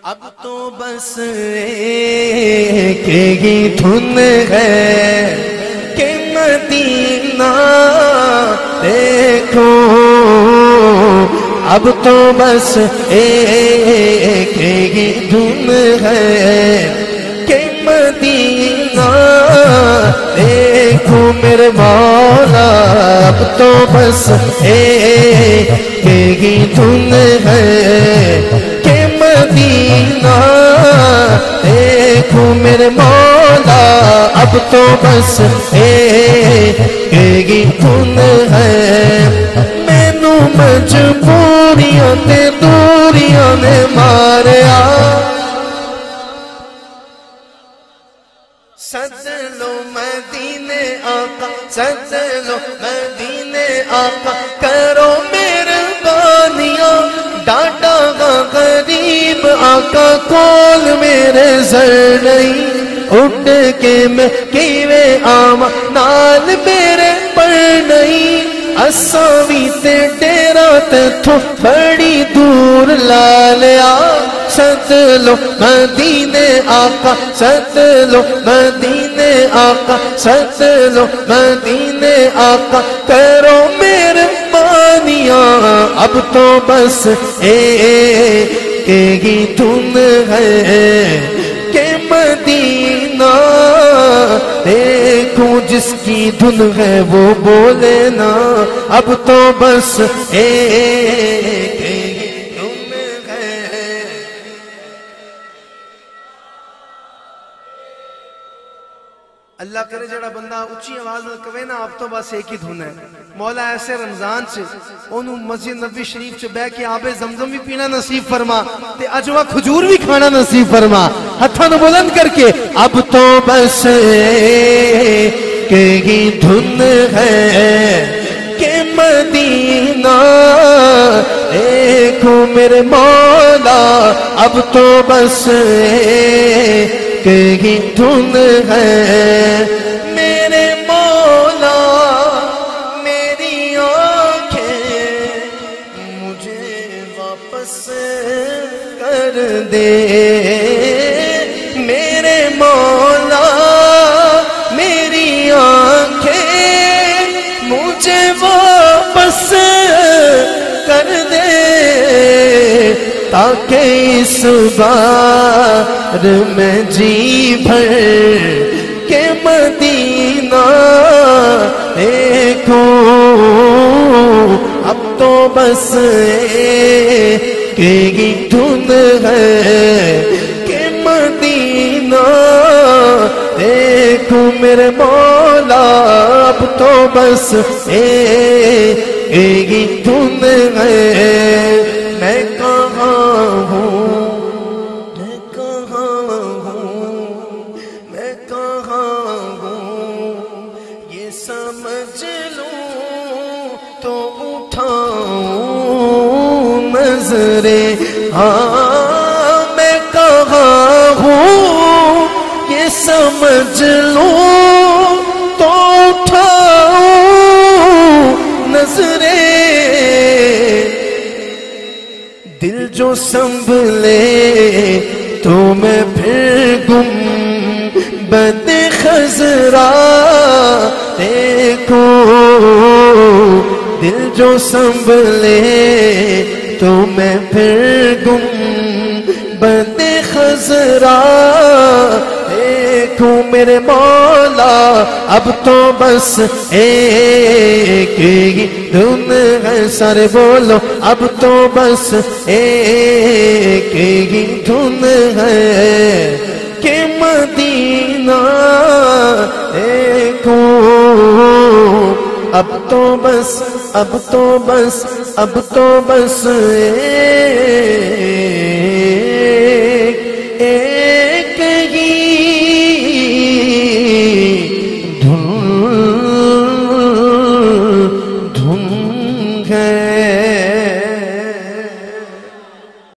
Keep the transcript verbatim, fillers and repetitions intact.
اب تو بس ایک ہی دھن ہے کہ مدینہ دیکھو، اب تو بس ایک ہی دھن ہے کہ مدینہ دیکھو میرے مولا، اب تو بس ایک ہی دھن ہے کہ مدینہ دیکھو میرے مولا، اب تو بس ایک ہی دھن ہے۔ مینوں مجبوریاں تے دوریاں نے ماریا، سد لو مدینے آقا، سد لو مدینے آقا، کرو مہربانیاں، ڈاڈا گا غریب آقا کول میرے زر نہیں، اٹھ کے میں کیویں آواں نال میرے پر نہیں، اساں وی تے ڈیرا تیتھوں بڑی دور لا لیا، سد لو مدینے آقا، سد لو مدینے آقا، سد لو مدینے آقا، کرو مہربانیاں، اب تو بس ایک ہی دھن ہے کہ مدینہ دیکھوں، جس کی دھن ہے وہ بولے نا، اب تو بس ایک ہی دھن ہے۔ اللہ کرے جڑا بندہ اچھی آواز نہ کہے نا اب تو بس ایک ہی دھن ہے، مولا ایسے رمضان سے انہوں مسجد نبی شریف سے بہ کے آب زمزم بھی پینا نصیب فرما تے اجوا کھجور بھی کھانا نصیب فرما، ہتھاں نو بلند کر کے اب تو بس ایک ہی دھن ہے کہ مدینہ دیکھو میرے مولا، اب تو بس ایک ہی دھن ہے میرے مولا، میری آنکھیں مجھے واپس کر دے، میرے مولا میری آنکھیں مجھے واپس کر دے، تاکہ اس بار میں جی بھر کے مدینہ دیکھوں، اب تو بس ایک ہی دھن ہے کہ مدینہ دیکھوں میرے مولا، اب تو بس ایک ہی دھن ہے۔ میں کہاں ہوں، میں کہاں ہوں، میں کہاں ہوں، یہ سمجھ لوں تو اٹھاؤں نظریں، ہاں میں کہاں ہوں یہ سمجھ لوں تو اٹھاؤں نظریں، دل جو سنبھلے تو میں پھر گم بد خضرا دیکھوں، دل جو سنبھلے تو میں پھر گم بد خضرا دیکھوں میرے مولا، اب تو بس ایک ہی دھن ہے، سارے بولو اب تو بس ایک ہی دھن ہے کہ مدینہ دیکھوں، اب تو بس اب تو بس اب تو بس ایک